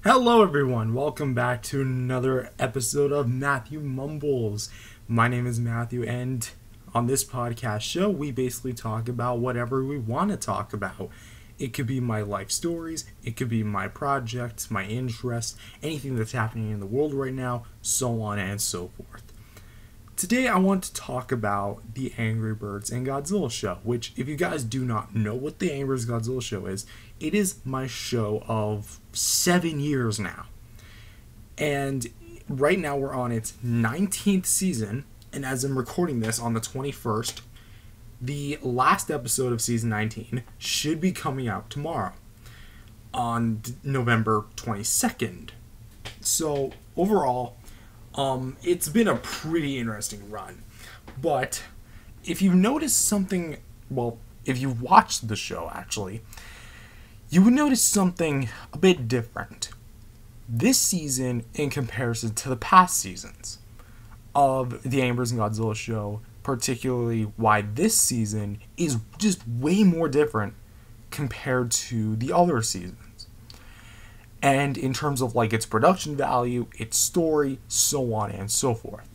Hello everyone, welcome back to another episode of Matthew Mumbles. My name is Matthew, and on this podcast show we basically talk about whatever we want to talk about. It could be my life stories, it could be my projects, my interests, anything that's happening in the world right now, so on and so forth. Today I want to talk about the Angry Birds and Godzilla show, which, if you guys do not know what the Angry Birds and Godzilla show is, it is my show of 7 years now. And right now we're on its 19th season, and as I'm recording this on the 21st, the last episode of season 19 should be coming out tomorrow on November 22nd. So overall, it's been a pretty interesting run. But if you've noticed something, well, if you've watched the show actually, you would notice something a bit different this season in comparison to the past seasons of the Angry Birds and Godzilla show, particularly why this season is just way more different compared to the other seasons. And in terms of like its production value, its story, so on and so forth.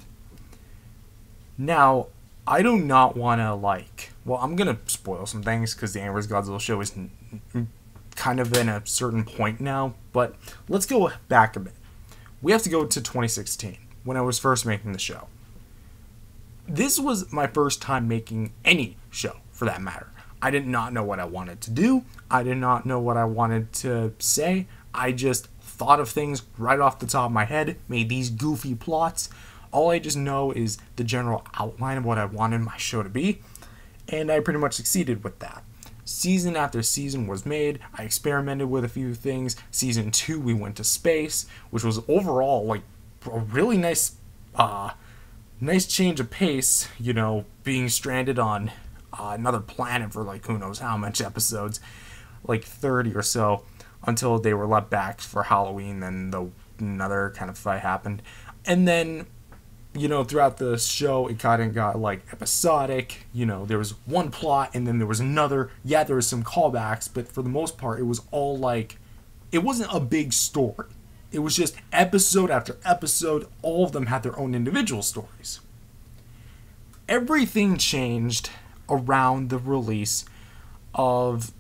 Now, I do not want to I'm going to spoil some things because the Angry Birds Godzilla show is kind of in a certain point now, but let's go back a bit. We have to go to 2016, when I was first making the show. This was my first time making any show, for that matter. I did not know what I wanted to do. I did not know what I wanted to say. I just thought of things right off the top of my head, made these goofy plots. All I just know is the general outline of what I wanted my show to be, and I pretty much succeeded with that. Season after season was made. I experimented with a few things. Season 2, we went to space, which was overall like a really nice change of pace, being stranded on another planet for like who knows how much episodes, like 30 or so, until they were let back for Halloween. Then another kind of fight happened, and then throughout the show it kind of got like episodic. There was one plot and then there was another. Yeah, there was some callbacks, but for the most part it was all like, it wasn't a big story. It was just episode after episode. All of them had their own individual stories. Everything changed around the release of,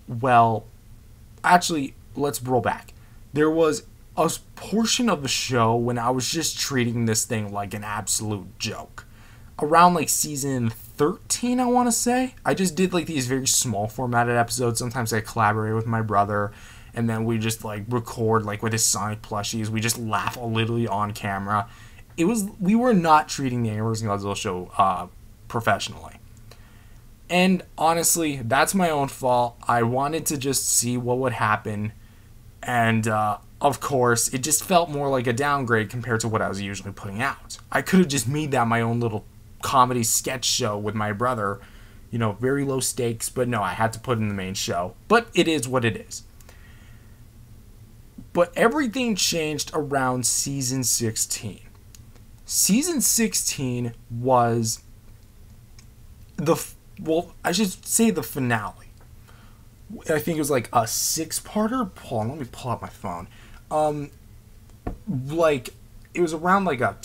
let's roll back. There was a portion of the show when I was just treating this thing like an absolute joke. Around like season 13, I want to say. I just did like these very small formatted episodes. Sometimes I collaborate with my brother, and then we just like record like with his Sonic plushies. We just laugh literally on camera. We were not treating the Angry Birds and Godzilla show professionally. And honestly, that's my own fault. I wanted to just see what would happen. And of course, it just felt more like a downgrade compared to what I was usually putting out. I could have just made that my own little comedy sketch show with my brother. Very low stakes. But no, I had to put in the main show. But it is what it is. But everything changed around season 16. Season 16 was I should say the finale. I think it was like a 6-parter. Hold on, let me pull out my phone. It was around like a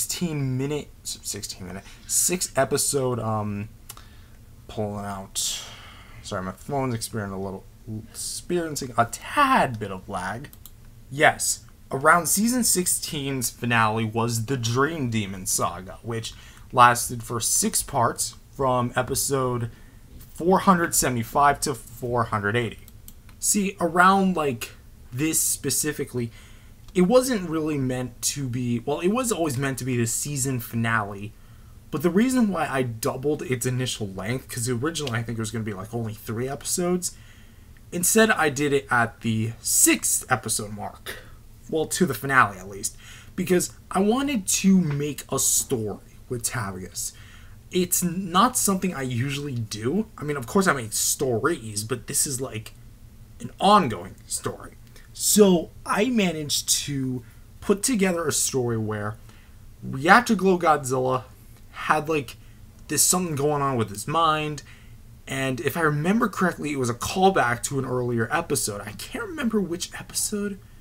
6 episode, pulling out. Sorry, my phone's experiencing a tad bit of lag. Yes, around season 16's finale was the Dream Demon Saga, which lasted for 6 parts from episode 475 to 480. See, around like this specifically, it wasn't really meant to be, it was always meant to be the season finale, but the reason why I doubled its initial length, because originally I think it was going to be like only 3 episodes, instead I did it at the 6th episode mark, to the finale at least, because I wanted to make a story with Tavius. It's not something I usually do. I mean, of course I make stories, but this is like an ongoing story. So I managed to put together a story where Reactor Glow Godzilla had like this something going on with his mind, and if I remember correctly, it was a callback to an earlier episode. I can't remember which episode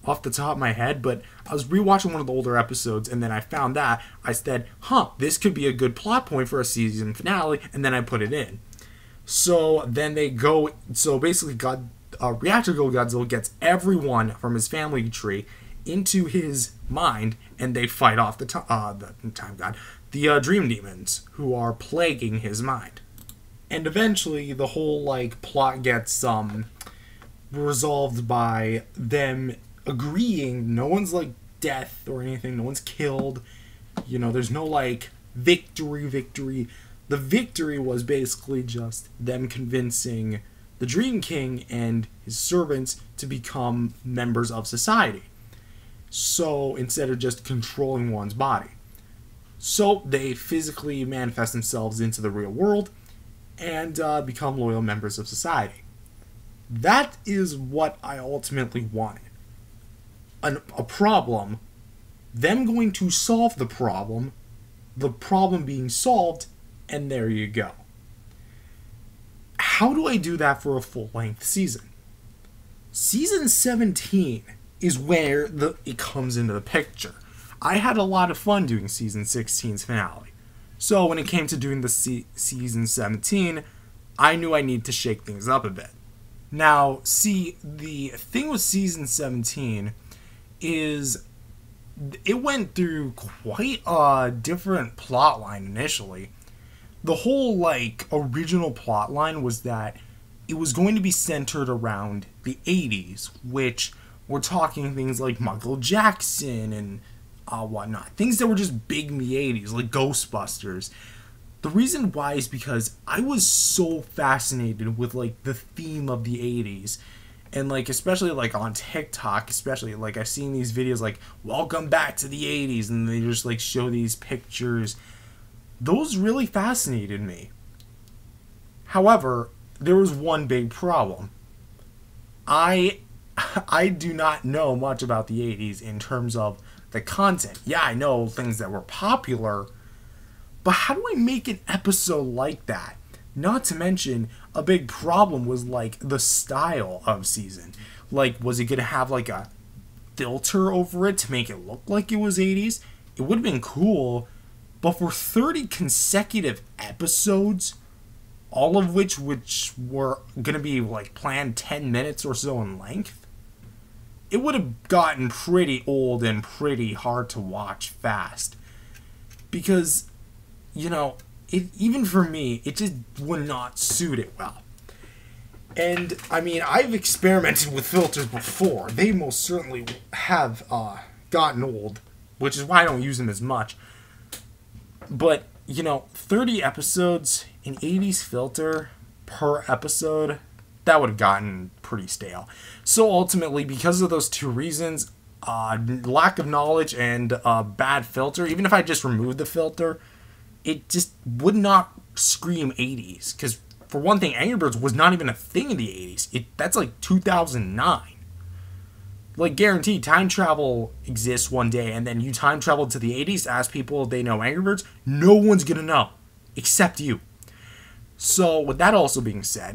off the top of my head, but I was rewatching one of the older episodes, and then I found that. I said, this could be a good plot point for a season finale, and then I put it in. So then basically Reactor Go Godzilla gets everyone from his family tree into his mind, and they fight off the dream demons who are plaguing his mind. And eventually the whole plot gets resolved by them agreeing no one's death or anything, no one's killed, there's no victory. The victory was basically just them convincing the Dream King and his servants to become members of society. So instead of just controlling one's body. So they physically manifest themselves into the real world and become loyal members of society. That is what I ultimately wanted. A problem, them going to solve the problem being solved, and there you go. How do I do that for a full-length season? Season 17 is where it comes into the picture. I had a lot of fun doing Season 16's finale. So when it came to doing the Season 17, I knew I needed to shake things up a bit. Now, see, the thing with Season 17 is it went through quite a different plot line initially. The whole, original plot line was that it was going to be centered around the 80s, which we're talking things like Michael Jackson and whatnot. Things that were just big in the 80s, like Ghostbusters. The reason why is because I was so fascinated with, the theme of the 80s. And, especially, on TikTok, especially, I've seen these videos, welcome back to the 80s, and they just, show these pictures. Those really fascinated me. However, there was one big problem. I do not know much about the 80s in terms of the content. Yeah, I know things that were popular, but how do I make an episode like that? Not to mention, a big problem was, the style of season. Was it going to have, a filter over it to make it look like it was 80s? It would have been cool, but for 30 consecutive episodes, all of which were going to be, planned 10 minutes or so in length, it would have gotten pretty old and pretty hard to watch fast. Because, even for me, it just would not suit it well. And, I've experimented with filters before. They most certainly have gotten old, which is why I don't use them as much. But, 30 episodes, an 80s filter per episode, that would have gotten pretty stale. So ultimately, because of those two reasons, lack of knowledge and bad filter, even if I just removed the filter, it just would not scream 80s. Because, for one thing, Angry Birds was not even a thing in the 80s. That's 2009. Guaranteed, time travel exists one day, and then you time travel to the 80s, ask people if they know Angry Birds, no one's gonna know, except you. So, with that also being said,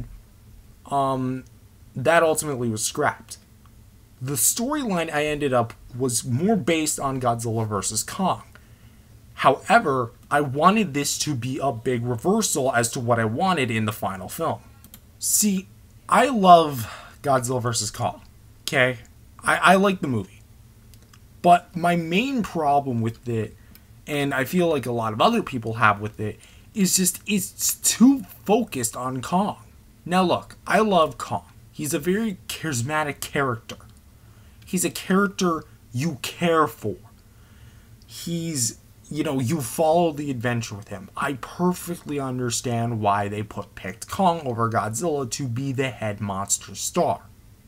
that ultimately was scrapped. The storyline I ended up was more based on Godzilla vs. Kong. However, I wanted this to be a big reversal as to what I wanted in the final film. See, I love Godzilla vs. Kong, okay? I like the movie. But my main problem with it, and I feel like a lot of other people have with it, is just it's too focused on Kong. Now look, I love Kong. He's a very charismatic character. He's a character you care for. He's, you follow the adventure with him. I perfectly understand why they picked Kong over Godzilla to be the head monster star.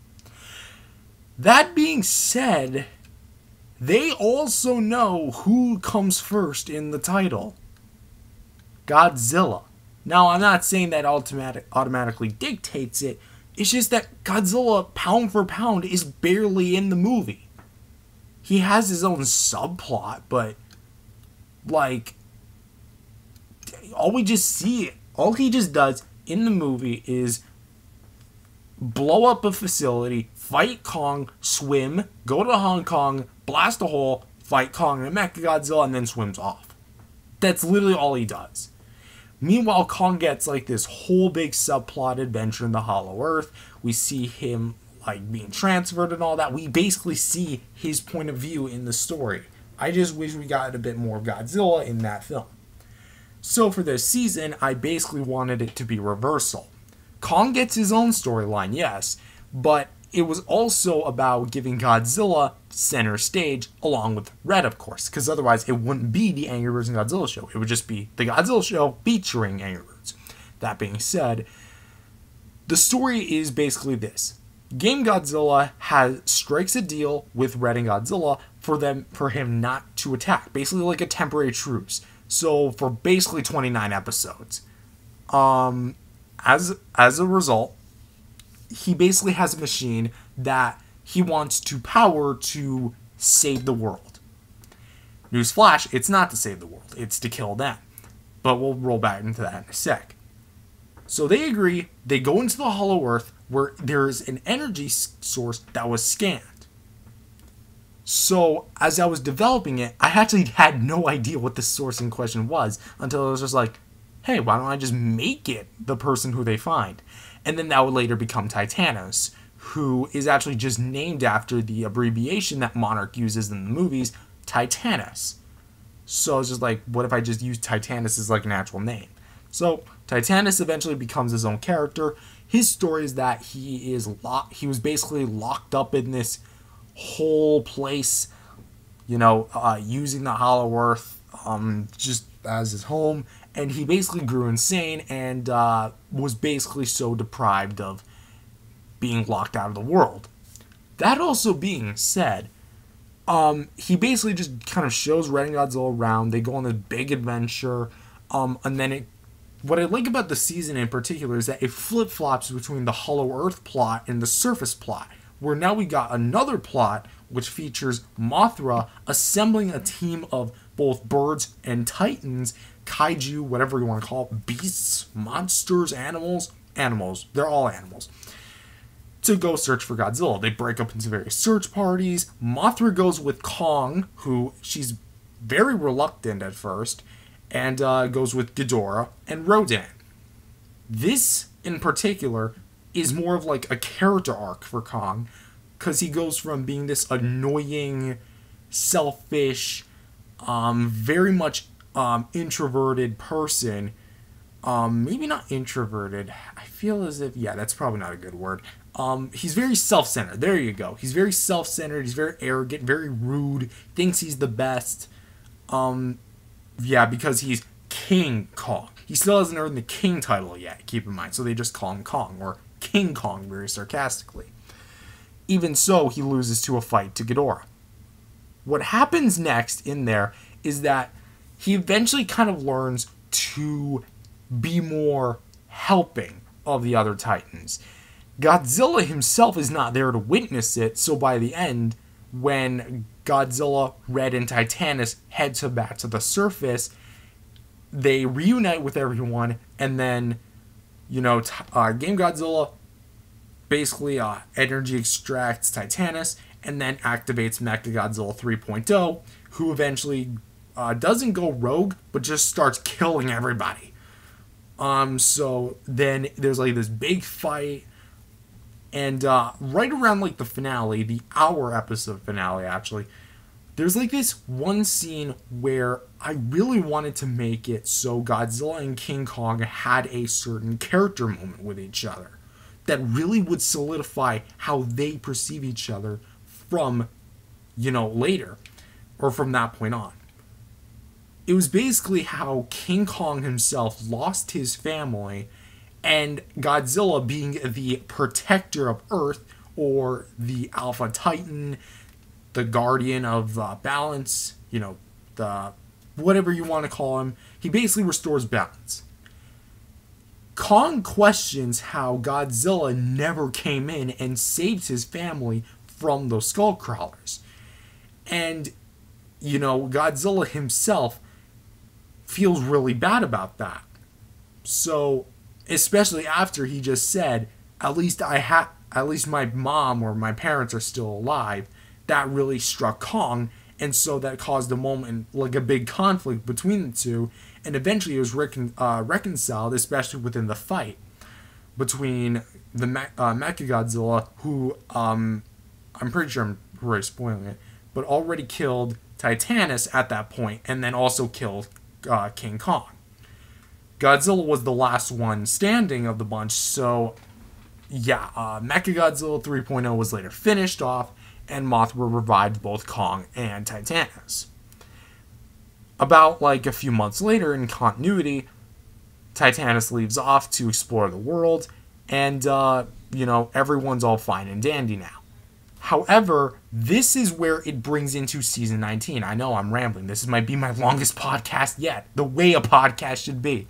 That being said, they also know who comes first in the title. Godzilla. Now, I'm not saying that automatically dictates it. It's just that Godzilla, pound for pound, is barely in the movie. He has his own subplot, but, all he just does in the movie is blow up a facility, fight Kong, swim, go to Hong Kong, blast a hole, fight Kong and Mechagodzilla, and then swims off. That's literally all he does. Meanwhile, Kong gets like this whole big subplot adventure in the Hollow Earth. We see him like being transferred and all that. We basically see his point of view in the story. I just wish we got a bit more of Godzilla in that film. So for this season, I basically wanted it to be reversal. Kong gets his own storyline, yes, but it was also about giving Godzilla center stage along with Red, of course, because otherwise it wouldn't be the Angry Birds and Godzilla show. It would just be the Godzilla show featuring Angry Birds. That being said, the story is basically this. Game Godzilla strikes a deal with Red and Godzilla for him not to attack, basically like a temporary truce. So for basically 29 episodes, as a result, he basically has a machine that he wants to power to save the world. Newsflash, it's not to save the world, it's to kill them. But we'll roll back into that in a sec. So they agree, they go into the Hollow Earth where there's an energy source that was scanned. So as I was developing it, I actually had no idea what the source in question was until I was just like, hey, why don't I just make it the person who they find? And then that would later become Titanus, who is actually just named after the abbreviation that Monarch uses in the movies, Titanus. So I was just like, what if I just use Titanus as like an actual name? So Titanus eventually becomes his own character. His story is that he was basically locked up in this whole place, using the Hollow Earth just as his home, and he basically grew insane and was basically so deprived of being locked out of the world. That also being said, he basically just kind of shows Red and Godzilla around. They go on this big adventure, and then what I like about the season in particular is that it flip-flops between the Hollow Earth plot and the surface plot, where now we got another plot which features Mothra assembling a team of both birds and titans, kaiju, whatever you want to call it, beasts, monsters, animals, they're all animals, to go search for Godzilla. They break up into various search parties. Mothra goes with Kong, who she's very reluctant at first, and goes with Ghidorah and Rodan. This, in particular, is more of like a character arc for Kong, because he goes from being this annoying, selfish, very much introverted person, maybe not introverted, I feel as if, yeah, that's probably not a good word, he's very self-centered, there you go, he's very self-centered, he's very arrogant, very rude, thinks he's the best, yeah, because he's King Kong. He still hasn't earned the King title yet, keep in mind, so they just call him Kong, or King Kong very sarcastically. Even so, he loses to a fight to Ghidorah. What happens next in there is that he eventually kind of learns to be more helping of the other Titans. Godzilla himself is not there to witness it, so by the end, when Godzilla, Red, and Titanus head back to the surface, they reunite with everyone, and then, Game Godzilla basically energy extracts Titanus, and then activates Mechagodzilla 3.0, who eventually doesn't go rogue, but just starts killing everybody. So then there's like this big fight, and right around like the finale, the hour episode finale actually, there's like this one scene where I really wanted to make it so Godzilla and King Kong had a certain character moment with each other that really would solidify how they perceive each other from, later, or from that point on. It was basically how King Kong himself lost his family, and Godzilla, being the protector of Earth, or the Alpha Titan, the guardian of balance, the whatever you want to call him, he basically restores balance. Kong questions how Godzilla never came in and saved his family from those skull crawlers. And, Godzilla himself feels really bad about that. So, especially after he just said, at least I at least my mom or my parents are still alive, that really struck Kong. And so that caused a moment, like a big conflict between the two. And eventually it was reconciled, especially within the fight between the Mechagodzilla, who, I'm pretty sure I'm already spoiling it, but already killed Titanus at that point, and then also killed King Kong. Godzilla was the last one standing of the bunch, so yeah, Mechagodzilla 3.0 was later finished off, and Mothra revived both Kong and Titanus. About like a few months later in continuity, Titanus leaves off to explore the world, and everyone's all fine and dandy now. However, this is where it brings into season 19. I know I'm rambling. This might be my longest podcast yet. The way a podcast should be.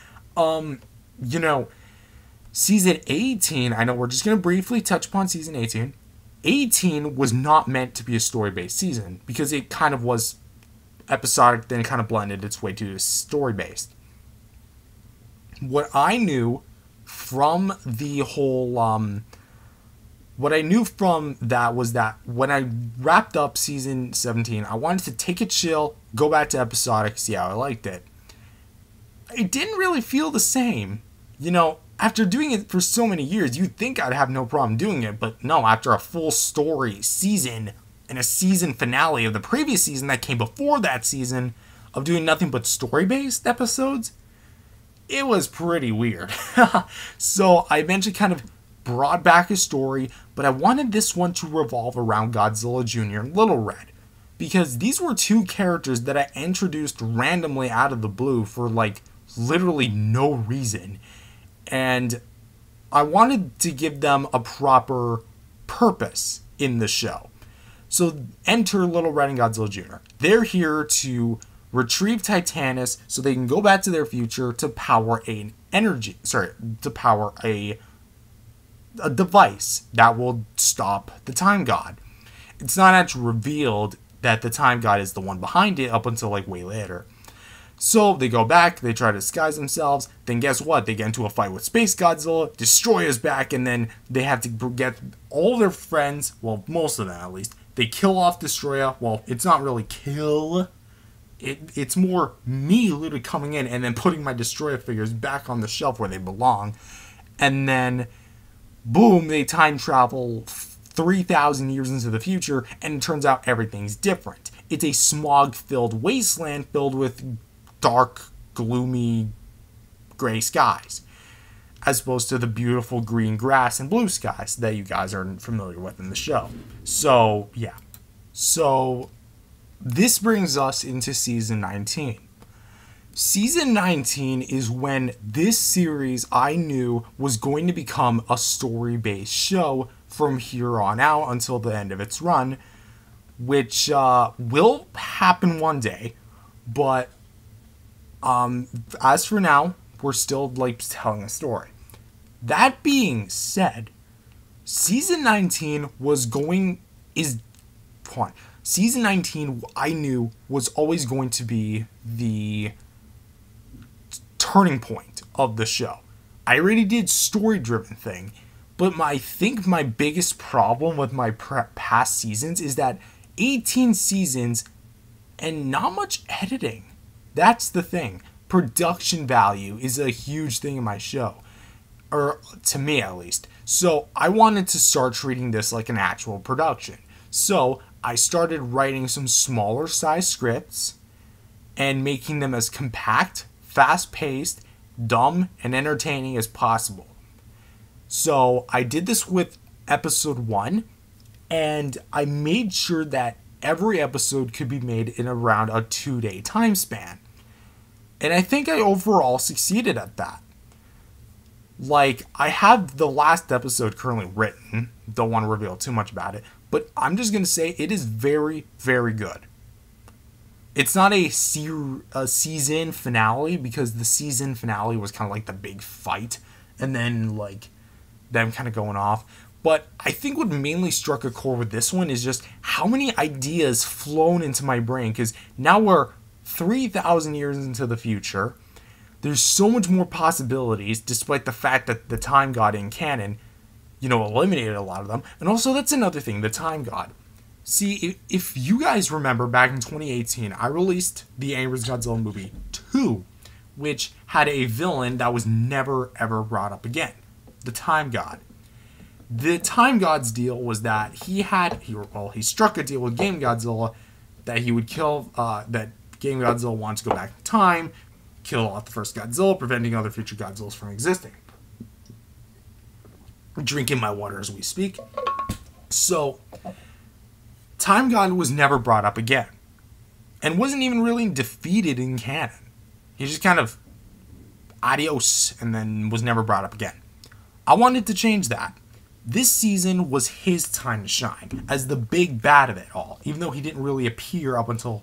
Season 18, I know we're just going to briefly touch upon season 18. 18 was not meant to be a story-based season because it kind of was episodic, then it kind of blended its way to story-based. What I knew from the whole, what I knew from that was that when I wrapped up season 17, I wanted to take a chill, go back to episodic, see how I liked it. It didn't really feel the same. After doing it for so many years, you'd think I'd have no problem doing it, but no, after a full story season and a season finale of the previous season that came before that season of doing nothing but story-based episodes, it was pretty weird. So I eventually kind of brought back a story, but I wanted this one to revolve around Godzilla Jr. and Little Red, because these were two characters that I introduced randomly out of the blue for like literally no reason, and I wanted to give them a proper purpose in the show. So enter Little Red and Godzilla Jr. They're here to retrieve Titanus so they can go back to their future to power a device that will stop the Time God. It's not actually revealed that the Time God is the one behind it up until like way later. So they go back, they try to disguise themselves, then guess what? They get into a fight with Space Godzilla, Destroyer's back, and then they have to get all their friends, well, most of them at least. They kill off Destroyer. Well, it's not really kill. It's more me literally coming in and then putting my Destroyer figures back on the shelf where they belong. And then, boom, they time travel 3,000 years into the future, and it turns out everything's different. It's a smog-filled wasteland filled with dark, gloomy, gray skies, as opposed to the beautiful green grass and blue skies that you guys are familiar with in the show. So, yeah. So, this brings us into Season 19. Season 19 is when this series I knew was going to become a story-based show from here on out until the end of its run, which will happen one day, but as for now, we're still like telling a story. That being said, Season 19 Season 19 I knew was always going to be the turning point of the show. I already did story-driven thing, but I think my biggest problem with my past seasons is that 18 seasons and not much editing. That's the thing. Production value is a huge thing in my show. Or to me at least. So I wanted to start treating this like an actual production. So I started writing some smaller size scripts and making them as compact, fast-paced, dumb, and entertaining as possible. So I did this with episode 1, and I made sure that every episode could be made in around a 2-day time span. And I think I overall succeeded at that. Like, I have the last episode currently written. Don't want to reveal too much about it. But I'm just going to say it is very, very good. It's not a season finale, because the season finale was kind of like the big fight. And then, like, them kind of going off. But I think what mainly struck a chord with this one is just how many ideas flown into my brain. Because now we're 3,000 years into the future. There's so much more possibilities, despite the fact that the Time God in canon eliminated a lot of them. And also, that's another thing, the Time God. See, if you guys remember, back in 2018, I released the Angry Birds Godzilla movie 2, which had a villain that was never, ever brought up again. The Time God. The Time God's deal was that he struck a deal with Game Godzilla that he would kill, that Game Godzilla wanted to go back in time, kill off the first Godzilla, preventing other future Godzillas from existing. Drinking my water as we speak. So, Time God was never brought up again. And wasn't even really defeated in canon. He just kind of adios and then was never brought up again. I wanted to change that. This season was his time to shine as the big bad of it all, even though he didn't really appear up until,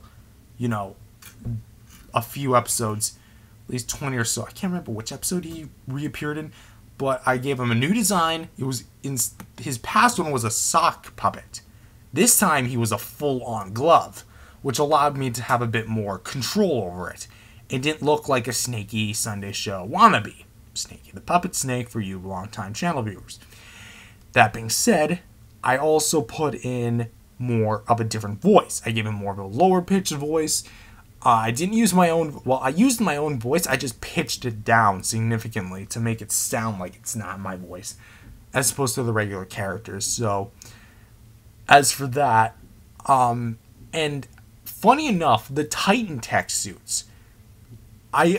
a few episodes, at least 20 or so. I can't remember which episode he reappeared in, but I gave him a new design. It was his past one was a sock puppet. This time he was a full-on glove, which allowed me to have a bit more control over it. It didn't look like a Snakey Sunday Show wannabe. Snakey the Puppet Snake for you long-time channel viewers. That being said, I also put in more of a different voice. I gave him more of a lower-pitched voice. I didn't use my own... Well, I used my own voice. I just pitched it down significantly to make it sound like it's not my voice, as opposed to the regular characters. So, as for that, and funny enough, the Titan tech suits, I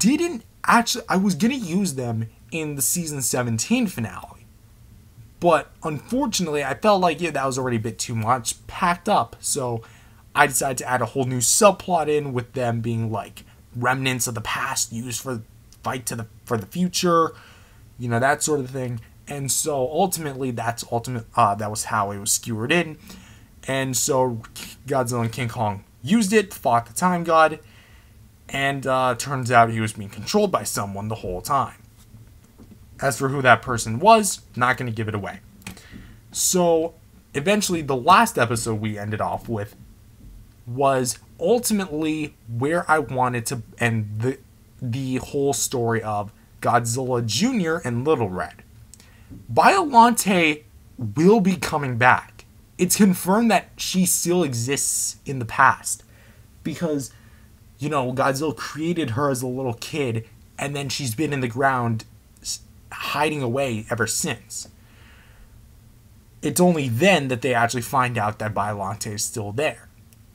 was going to use them in the season 17 finale. But unfortunately, I felt like that was already a bit too much packed up. So I decided to add a whole new subplot in with them being like remnants of the past used for the fight for the future, that sort of thing. And so ultimately, that was how it was skewered in. And so Godzilla and King Kong used it, fought the Time God, and turns out he was being controlled by someone the whole time. As for who that person was, not going to give it away. So, eventually, the last episode we ended off with was ultimately where I wanted to end the whole story of Godzilla Jr. and Little Red. Biollante will be coming back. It's confirmed that she still exists in the past. Because, Godzilla created her as a little kid, and then she's been in the ground hiding away ever since. It's only then that they actually find out that Biollante is still there.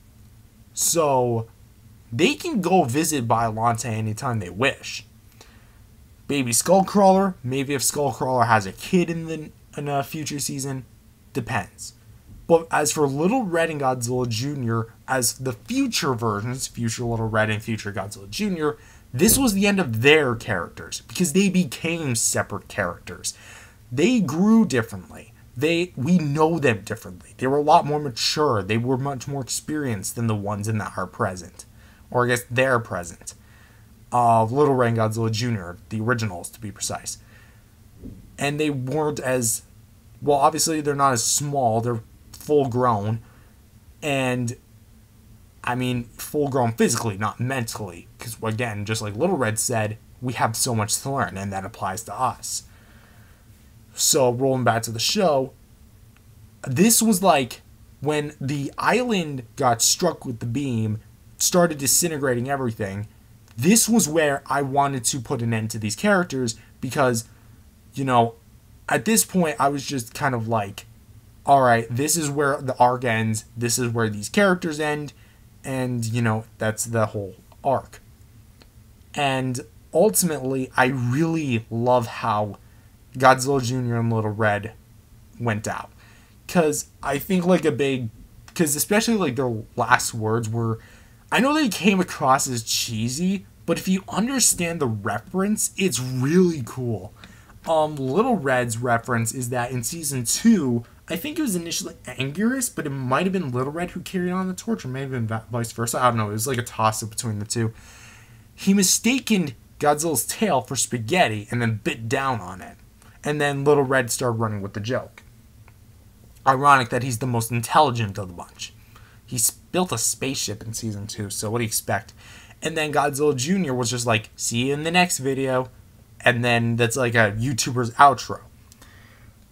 So, they can go visit Biollante anytime they wish. Baby Skullcrawler, maybe if Skullcrawler has a kid in a future season, depends. But as for Little Red and Godzilla Jr., as the future versions, future Little Red and future Godzilla Jr., this was the end of their characters, because they became separate characters. They grew differently. We know them differently. They were a lot more mature. They were much more experienced than the ones in that are present. Or I guess they're present. Little Red and Godzilla Jr., the originals to be precise. And they weren't as... Well, obviously they're not as small. They're full grown. And... full grown physically, not mentally. Because, again, just like Little Red said, we have so much to learn, and that applies to us. So, rolling back to the show, this was like when the island got struck with the beam, started disintegrating everything. This was where I wanted to put an end to these characters, because, at this point, I was just kind of like, alright, this is where the arc ends, this is where these characters end, and, that's the whole arc. And ultimately, I really love how Godzilla Jr. and Little Red went out. Because I think because especially their last words were, I know they came across as cheesy, but if you understand the reference, it's really cool. Little Red's reference is that in season 2, I think it was initially Anguirus, but it might have been Little Red who carried on the torch, or may have been vice versa. I don't know. It was like a toss-up between the two. He mistaken Godzilla's tail for spaghetti and then bit down on it. And then Little Red started running with the joke. Ironic that he's the most intelligent of the bunch. He built a spaceship in season 2, so what do you expect? And then Godzilla Jr. was just like, see you in the next video. And then that's like a YouTuber's outro.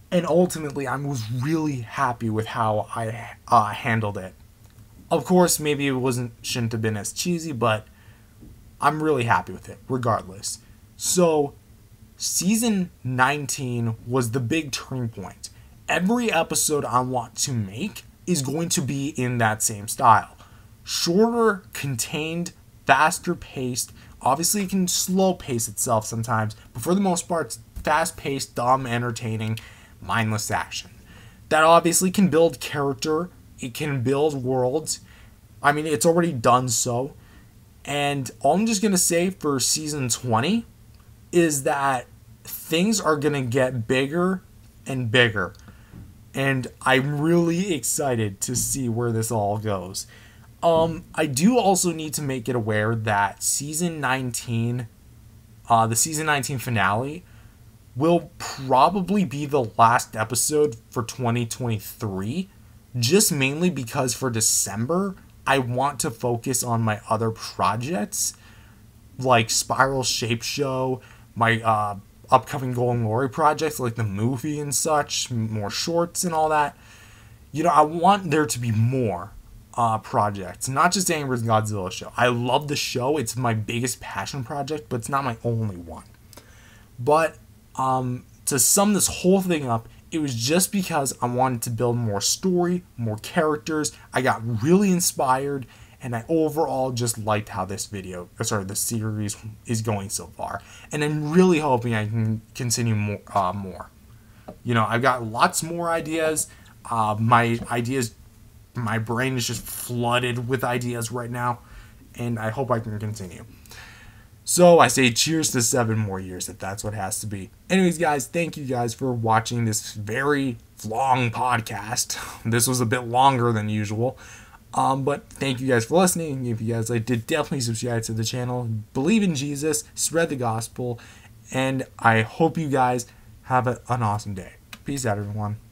And ultimately, I was really happy with how I handled it. Of course, maybe shouldn't have been as cheesy, but I'm really happy with it, regardless. So, season 19 was the big turning point. Every episode I want to make is going to be in that same style. Shorter, contained, faster paced. Obviously, it can slow pace itself sometimes, but for the most part, it's fast paced, dumb, entertaining, mindless action. That obviously can build character, it can build worlds. I mean, it's already done so. And all I'm just going to say for season 20 is that things are going to get bigger and bigger. And I'm really excited to see where this all goes. I do also need to make it aware that season 19, the season 19 finale, will probably be the last episode for 2023. Just mainly because for December, I want to focus on my other projects, like Spiral Shape Show, my upcoming Golden Glory projects, like the movie and such, more shorts and all that. You know, I want there to be more projects, not just Angry Birds Godzilla show. I love the show. It's my biggest passion project, but it's not my only one. But to sum this whole thing up, it was just because I wanted to build more story, more characters. I got really inspired, and I overall just liked how this series is going so far. And I'm really hoping I can continue more. You know, I've got lots more ideas. My brain is just flooded with ideas right now, and I hope I can continue. So I say cheers to 7 more years if that's what has to be. Anyways, guys, thank you guys for watching this very long podcast. This was a bit longer than usual. But thank you guys for listening. If you guys did definitely subscribe to the channel. Believe in Jesus, spread the gospel, and I hope you guys have an awesome day. Peace out, everyone.